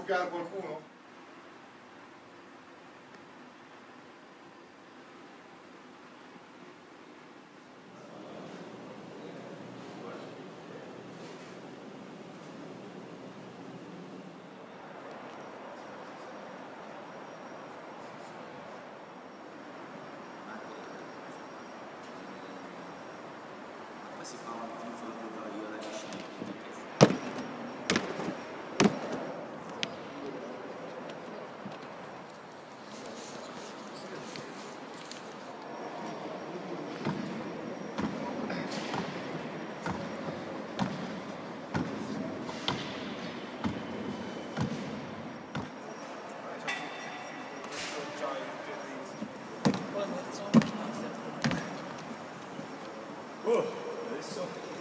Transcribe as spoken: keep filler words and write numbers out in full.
succhiare qualcuno? Si fa un utilizzo da io da vicino. Oh, adesso